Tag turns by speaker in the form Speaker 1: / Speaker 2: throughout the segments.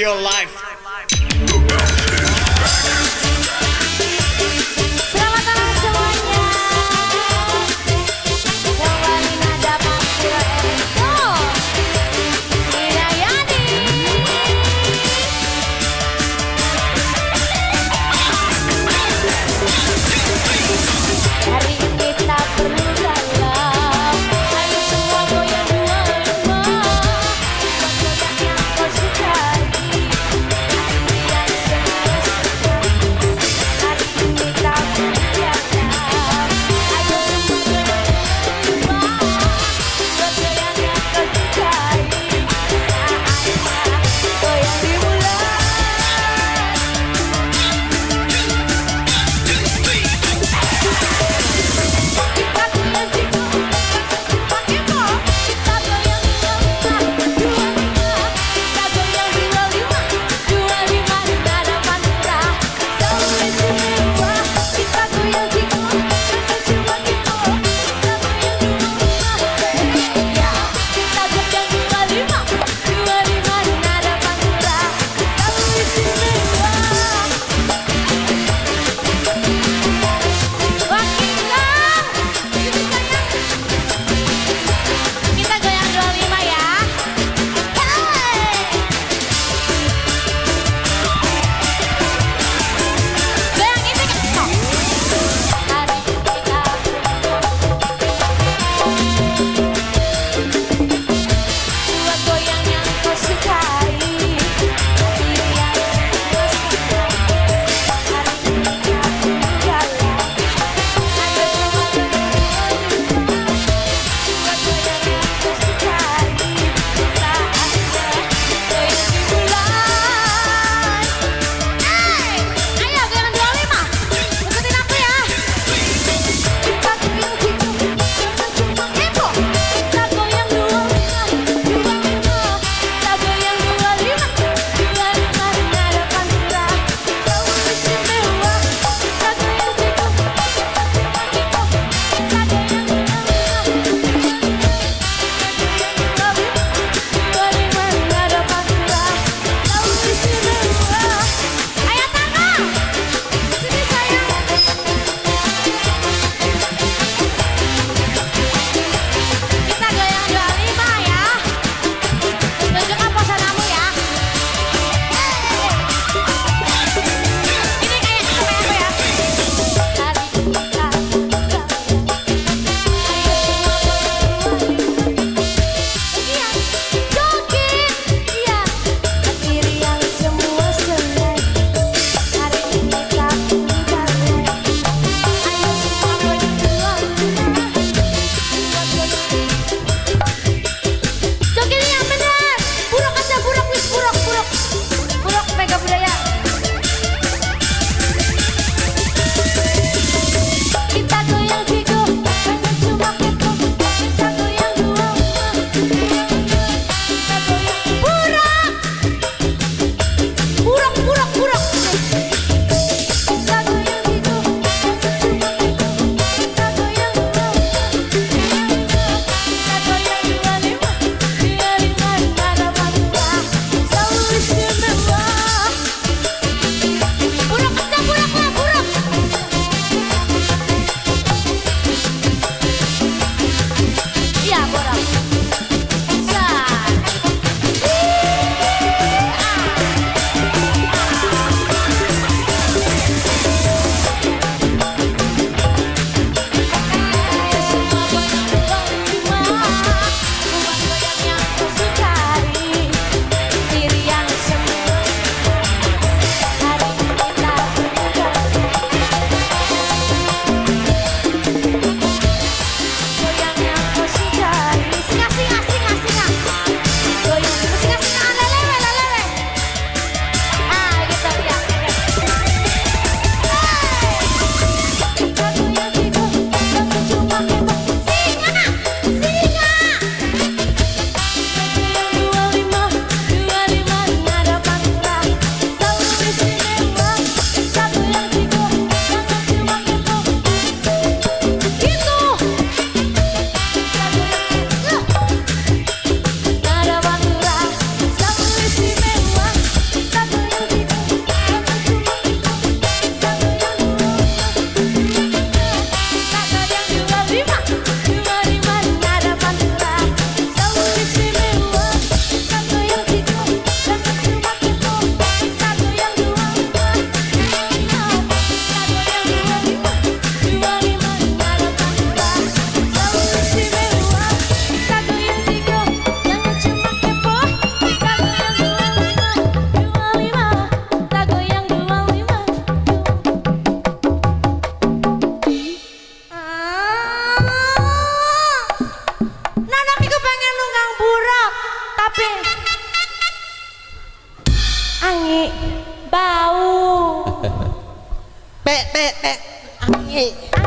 Speaker 1: your life.
Speaker 2: Selamat malam semuanya. Kembali nada Pampiro Eriko Inayani. Hari ini tak perlu dalam. Ayo semua goyang dua lima. Buat goyang yang kau sukai.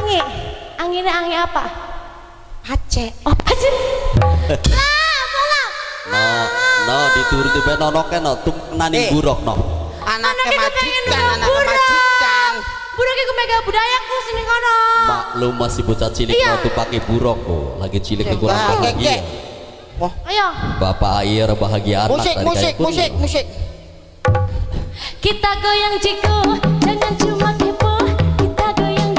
Speaker 2: Angi. Anginnya angi apa?
Speaker 1: Aceh.
Speaker 2: Oh, Aceh. Lah, pola.
Speaker 3: No dituruti ben ono kene nani buruk no.
Speaker 1: Anaknya majikan, anak majikan.
Speaker 2: Buruk iku mega budayaku sini kono.
Speaker 3: Maklum masih bocah cilik no tuh pakai buruk kok. Lagi cilik kurang bahagia.
Speaker 1: Wah.
Speaker 2: Ayo.
Speaker 3: Bapak air bahagia anak
Speaker 1: Musik.
Speaker 2: Kita goyang jiku, jangan cuma kepo. Kita goyang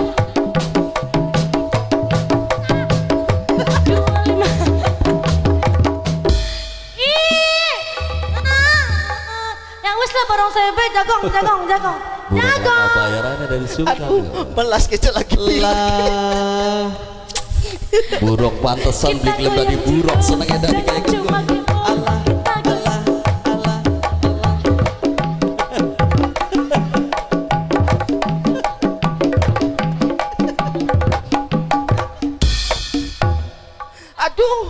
Speaker 2: 25. Yang wis lah barang sebe jagong.
Speaker 3: buruk bayarannya dari Sumsel.
Speaker 1: Melas kecil lagi.
Speaker 3: Lah. Buruk pantesan beli klub dari buruk senengnya dari kayak gitu.
Speaker 1: Aduh.